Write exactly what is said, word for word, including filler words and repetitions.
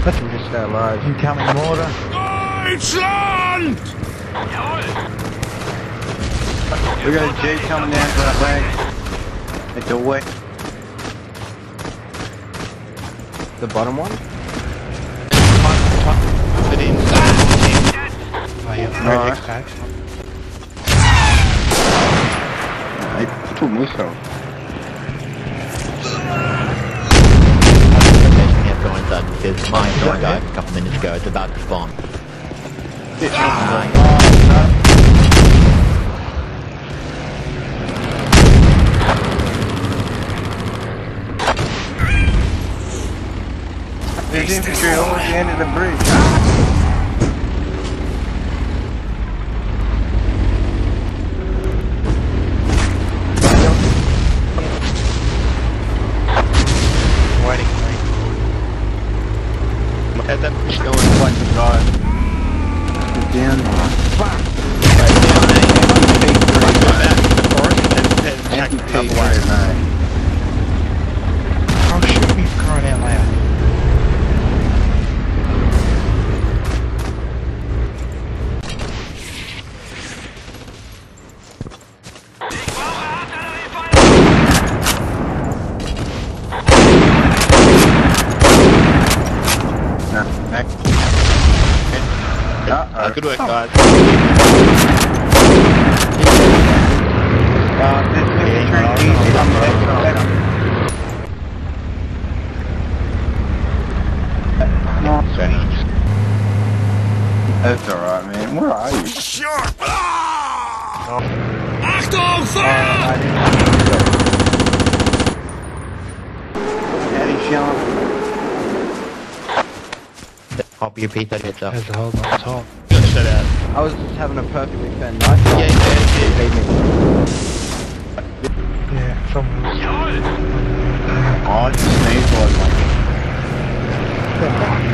Let him just stay alive. Incoming mortar. Deutschland! We got a Jeep coming down to our flag. It's a wet. The bottom one? Put in. Oh, yeah, Alright. right. They took missiles. Because mine died a couple minutes ago, it's about to spawn. There's infantry all at the end of the bridge. Waiting for me. At that push going. Like the guy. It's down. Right down there. Go back to the forest and then attack the other way. Oh, shoot me for crying out loud. Back. Uh-oh. Good work, guys. Uh, this infantry easy on the left side. That's alright, man. Where are you? Shot! Achtung, Feuer! Daddy Sean. Copy your piece, that hits up. There's a whole lot of top. Good shut out. I was just having a perfectly fair night. Yeah, yeah, yeah. Beat me. Yeah, someone else. Oh, I just sneezed like